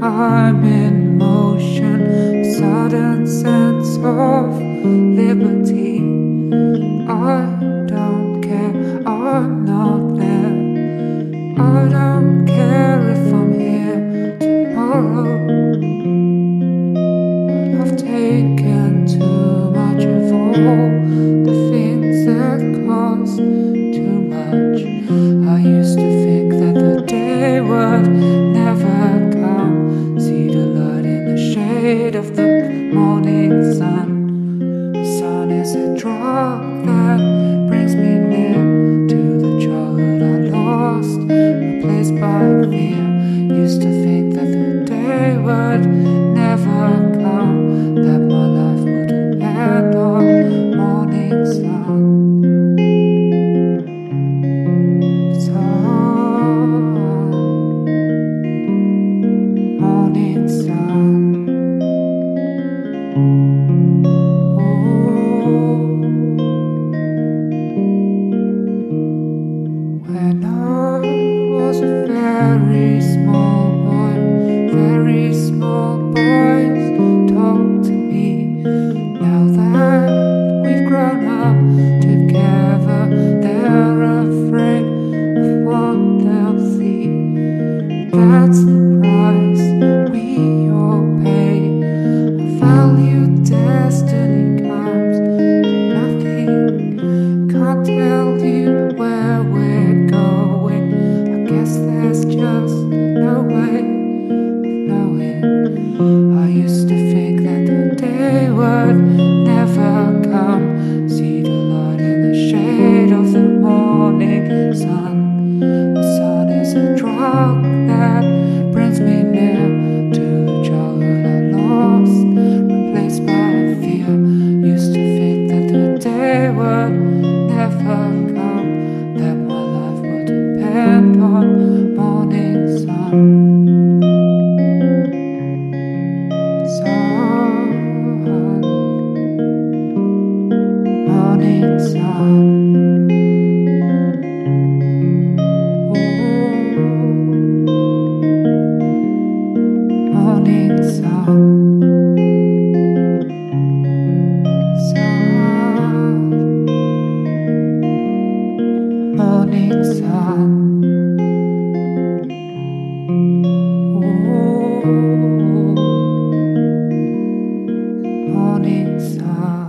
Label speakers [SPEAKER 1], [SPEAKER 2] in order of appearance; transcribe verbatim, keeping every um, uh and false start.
[SPEAKER 1] I'm in motion, a sudden sense of liberty. I don't care, I'm not there. I don't care if I'm here tomorrow. I've taken too much of all the things that cost too much. I used to think that the day would never come. See the light in the shade of the morning sun. The sun is a drug that brings me near to the childhood I lost, replaced by fear. Used to think that the day would never come, that my life would depend on morning sun. Morning sun. Oh, when I was a very small boy, very small boys talk to me. Now that we've grown up together, they're afraid of what they'll see. That's the price we all pay. I value destiny comes to nothing. Can't tell you where we're going. I guess there's just no way of knowing. I used to think that the day would never come. See the light in the shade of the morning sun. The sun is a drug that brings me near to the childhood I lost, replaced by fear. Used to think that the day would never come, that my life would depend on morning sun. Sun, morning sun. Morning sun, sun, morning sun. Oh, morning sun.